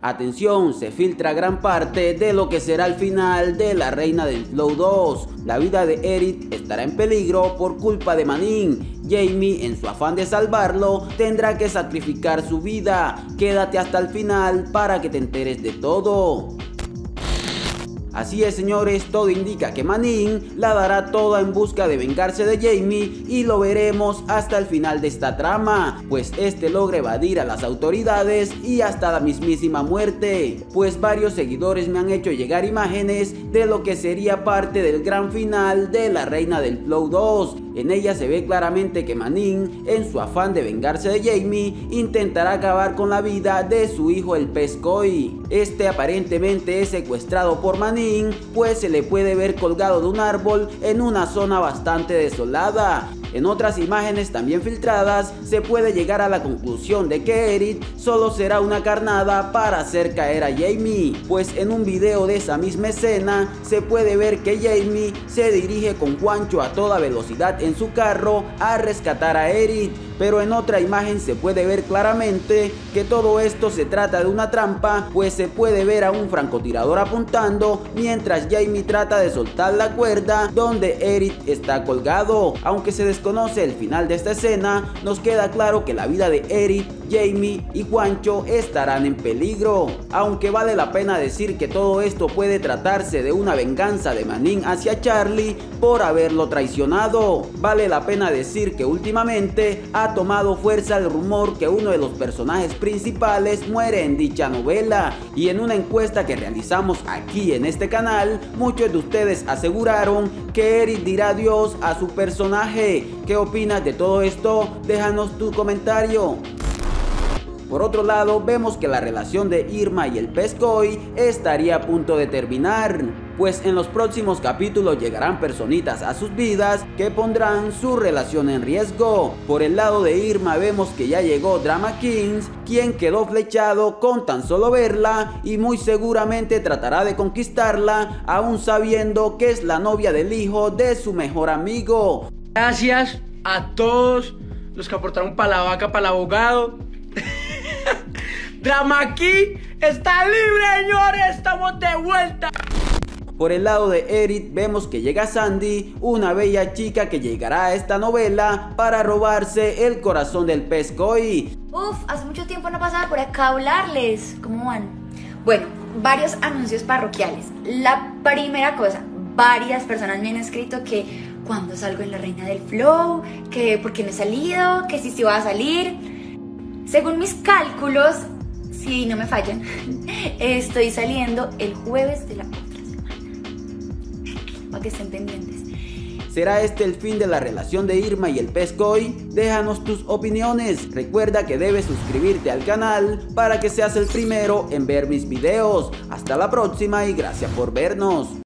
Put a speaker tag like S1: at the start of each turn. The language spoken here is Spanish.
S1: Atención, se filtra gran parte de lo que será el final de La Reina del Flow 2. La vida de Eric estará en peligro por culpa de Manin. Jamie, en su afán de salvarlo, tendrá que sacrificar su vida. Quédate hasta el final para que te enteres de todo. Así es, señores, todo indica que Manin la dará toda en busca de vengarse de Jamie y lo veremos hasta el final de esta trama, pues este logra evadir a las autoridades y hasta la mismísima muerte, pues varios seguidores me han hecho llegar imágenes de lo que sería parte del gran final de La Reina del Flow 2. En ella se ve claramente que Manin, en su afán de vengarse de Jamie, intentará acabar con la vida de su hijo el pez koi. Este aparentemente es secuestrado por Manin, pues se le puede ver colgado de un árbol en una zona bastante desolada. En otras imágenes también filtradas se puede llegar a la conclusión de que Eric solo será una carnada para hacer caer a Jamie, pues en un video de esa misma escena se puede ver que Jamie se dirige con Juancho a toda velocidad en su carro a rescatar a Eric, pero en otra imagen se puede ver claramente que todo esto se trata de una trampa, pues se puede ver a un francotirador apuntando mientras Jamie trata de soltar la cuerda donde Eric está colgado. Aunque se desconoce el final de esta escena, nos queda claro que la vida de Eric, Jamie y Juancho estarán en peligro, aunque vale la pena decir que todo esto puede tratarse de una venganza de Manin hacia Charlie por haberlo traicionado. Vale la pena decir que últimamente ha tomado fuerza el rumor que uno de los personajes principales muere en dicha novela, y en una encuesta que realizamos aquí en este canal, muchos de ustedes aseguraron que Eric dirá adiós a su personaje. ¿Qué opinas de todo esto? Déjanos tu comentario. Por otro lado, vemos que la relación de Irma y el pez koi estaría a punto de terminar, pues en los próximos capítulos llegarán personitas a sus vidas que pondrán su relación en riesgo. Por el lado de Irma vemos que ya llegó Drama Kings, quien quedó flechado con tan solo verla y muy seguramente tratará de conquistarla, aún sabiendo que es la novia del hijo de su mejor amigo.
S2: Gracias a todos los que aportaron para la vaca, para el abogado. Drama King está libre, señores, estamos de vuelta.
S1: Por el lado de Eric vemos que llega Sandy, una bella chica que llegará a esta novela para robarse el corazón del pez koi.
S3: Hace mucho tiempo no pasaba por acá a hablarles. ¿Cómo van? Bueno, varios anuncios parroquiales. La primera cosa, varias personas me han escrito que cuando salgo en La Reina del Flow, que por qué no he salido, que si va a salir. Según mis cálculos, si no me fallan, estoy saliendo el jueves de la otra semana, para que estén pendientes.
S1: ¿Será este el fin de la relación de Irma y el pez koi? Déjanos tus opiniones. Recuerda que debes suscribirte al canal para que seas el primero en ver mis videos. Hasta la próxima y gracias por vernos.